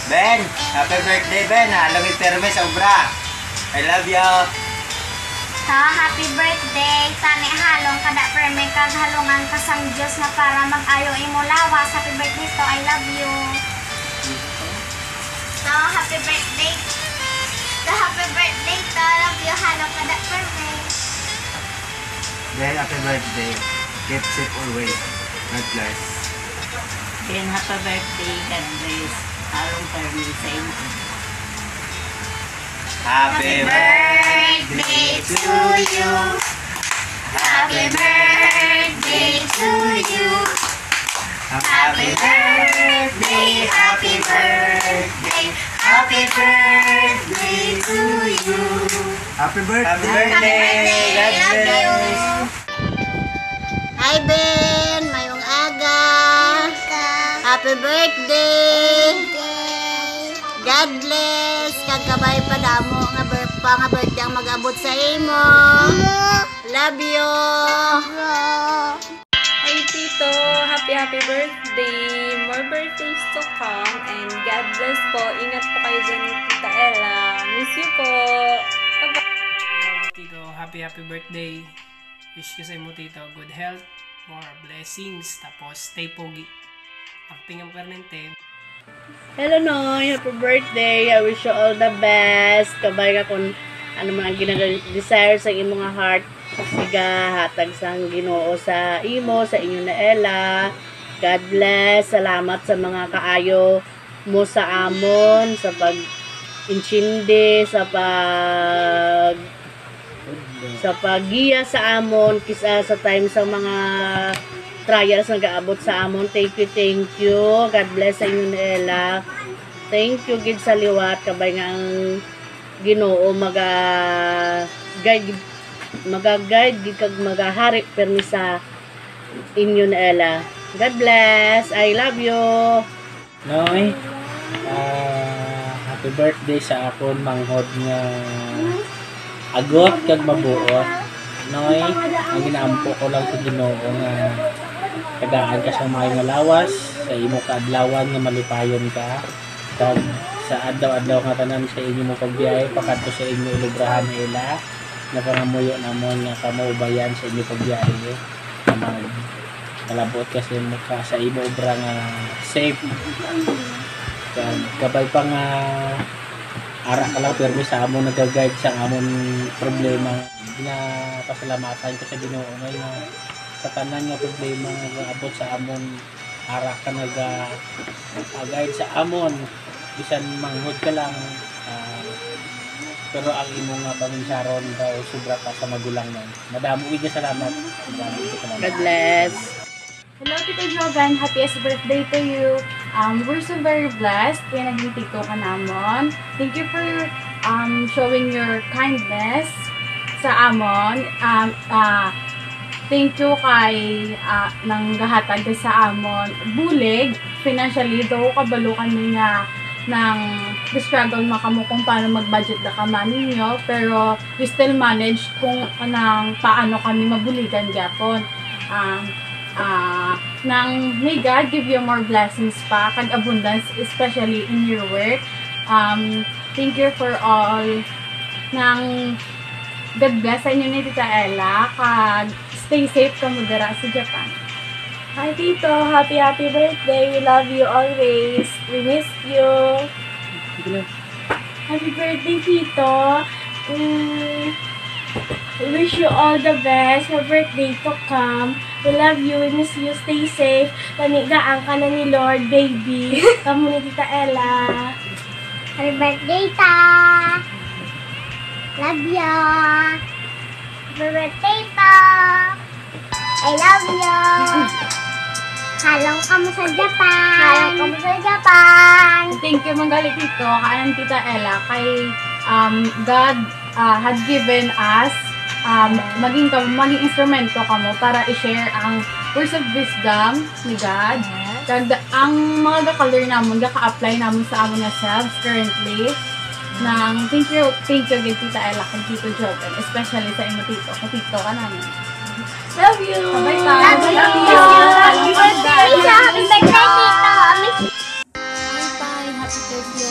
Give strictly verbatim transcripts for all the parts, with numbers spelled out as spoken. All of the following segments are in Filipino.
Ben, happy birthday Ben. Halong iterme sa obra. I love you. So, happy birthday. Tani halong kada perme kag halongan ka sang Dios na para mag-ayo imo lawas. Happy birthday to. I love you. So, happy birthday. So, happy birthday to. Love you halong kada perme. Ben, happy birthday. Keep safe always. God bless. Ben, happy birthday. God bless. Halong perme sa inyo. Happy birthday to you. Happy birthday to you. Happy birthday, happy birthday, happy birthday to you. Happy birthday. Happy birthday. God bless. Hi Ben, mayong aga. Happy birthday. God bless. Kagkabay pa damo nga pa nga birthday ang mag-abot sa imo. Love you. Hi Tito, happy happy birthday. More birthdays to come and God bless po. Ingat po kayo dyan ni Tita Ella. Miss you po. Hello, Tito, happy happy birthday. Wish ko sa imo Tito good health, more blessings, tapos stay pogi. Acting ang permanente. Hello Noy, happy birthday. I wish you all the best. Kabay ka kung ano man ang ginag-desire sa imo nga heart. Siga hatag sang Ginoo sa imo, sa inyo na Ella. God bless. Salamat sa mga kaayo mo sa amon, sa pag-inchinde, sa pag sa paggiya sa amon kisa sa time sa mga trials na gaabot sa amon. Thank you, thank you. God bless sa inyo na Ella. Thank you gid sa liwat kabay nga ang Ginoo maga guide maga-guide gid kag magahari permi sa inyo na Ella. God bless. I love you. Noy, uh, happy birthday sa akon manghod nga agot kag mabuot. Noy, ang ginaampo ko lang sa Ginoo nga tagaan ka sa mga nga lawas, sa imo kaadlawan nga malipayon ka, kag sa adlaw-adlaw nga tanan sa inyo mo pagbiyahe pakadto sa inyo ilubrahan ila na pangamuyo namon nga kamaubayan sa inyo pagbiyahe na mag kalabot kasi mo ka sa imo obra nga safe, kag gabay pa nga ara ka lang permi sa amon nag-guide sa amon problema. Ginapasalamatan ko sa Ginoo nga sa tanan nga problema nga abot sa amon ara ka nag-guide sa amon bisan manghod ka lang, uh, pero ang imo nga paminsaron daw sobra pa sa magulang nun. Madamo igi salamat. Madamo igi salamat. God bless. Hello Tito Jovan, happiest birthday to you. Um, we're so very blessed kaya naging tito ka namon. Thank you for um, showing your kindness sa amon. Um, uh, thank you kay uh, nang gahatag ka sa amon. Bulig, financially, daw kabalo kami nga ng struggle makamo kung paano mag-budget na kama ninyo, pero we still manage kung anang paano kami mabuligan gyapon. Um, uh, nang may God give you more blessings pa kag abundance, especially in your work. Um, thank you for all. Nang God bless sa inyo ni Tita Ella, kag stay safe ka mo dira sa Japan. Hi Tito, happy happy birthday. We love you always. We miss you. Happy birthday Tito. Mm, we wish you all the best. Your birthday to come. We love you. We miss you. Stay safe. Panigaan ka na ni Lord, baby. Kamu ni Tita Ella. Happy birthday, Ta! Love you! Happy birthday, Ta! I love you! Halong ka mo sa Japan! Halong ka mo sa Japan! Thank you manggali Tito, kaayan Tita Ella, kay um, God uh, had given us um, maging, maging instrumento ka mo para i-share ang words of wisdom ni God. Kag ang mga gaka-learn namon, gaka-apply namon sa amon nga selves currently. Nang thank you, thank you again Tita Ella kag Tito Joven, especially sa imo Tito, sa Tito ka namin. Love you! Bye bye! Love you! Happy birthday! Happy birthday, Tito! Bye bye! Happy birthday!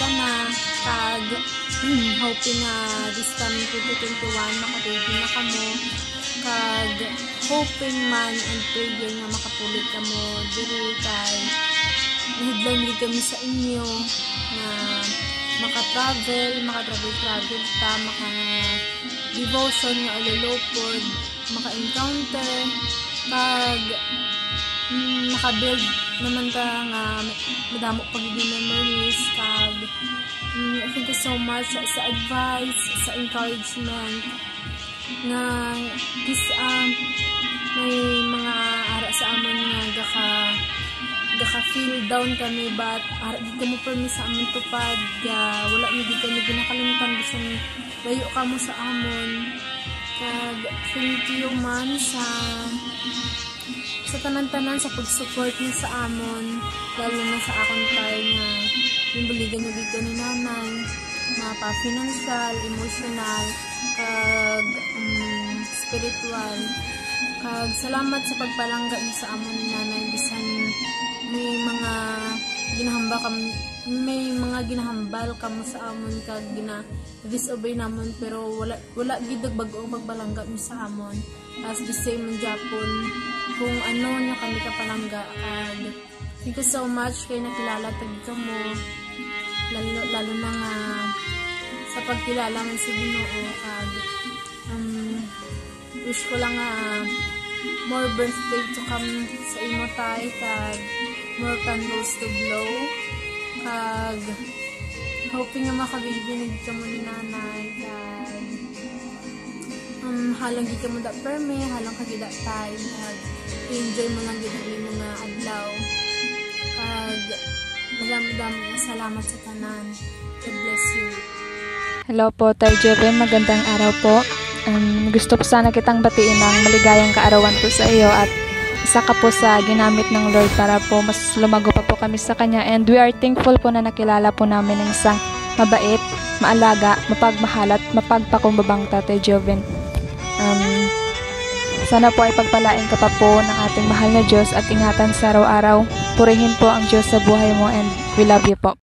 ka na kag hoping nga this time twenty twenty-one maka-baby na ka mo kag hoping man and prayer nga makapulit ka mo diri kay nahidlang din kami sa inyo na maka-travel, maka-travel-travel ta, maka-devotion nga alulopod, maka-encounter kag mm, maka-build naman ta nga madamo pagiging memories kag mm, thank you so much sa, sa advice, sa encouragement nga this um, may mga ara sa amon nga gaka gaka feel down kami but ara di kamo permi sa amon tupad ga wala mi di kami ginakalimtan bisan layo ka mo sa amon kag thank you man sa sa tanan-tanan sa pag-support niyo sa amon lalo na sa akong time nga yung buligan niyo dito ni nanay na pa financial, emotional kag um, spiritual kag salamat sa pagpalangga niyo sa amon ni nanay bisan may mga ginahamba kam may mga ginahambal kamo sa amon kag gina disobey namon pero wala wala gid bag-o pagbalangga niyo sa amon as the same in Japon kung ano niya kami kapalangga kag thank you so much kay nakilala tag ka mo lalo, lalo na nga sa pagkilala ng si Ginoo kag um, wish ko lang nga uh, more birthday to come sa imo tay kag more candles to blow kag hoping nga makabibinig ka mo ni nanay kag um, halang di ka mo da perme halang kagida tay kag enjoy mo lang gid ang mga adlaw kag madami-dami na salamat sa tanan. God bless you. Hello po, Tay Joven. Magandang araw po. Um, gusto po sana kitang batiin ng maligayang kaarawan po sa iyo at isa ka po sa ginamit ng Lord para po mas lumago pa po kami sa Kanya. And we are thankful po na nakilala po namin ng isang mabait, maalaga, mapagmahal at mapagpakumbabang Tatay Joven. Um, sana po ay pagpalain ka pa po ng ating mahal na Diyos at ingatan sa araw-araw. Purihin po ang Diyos sa buhay mo and we love you po.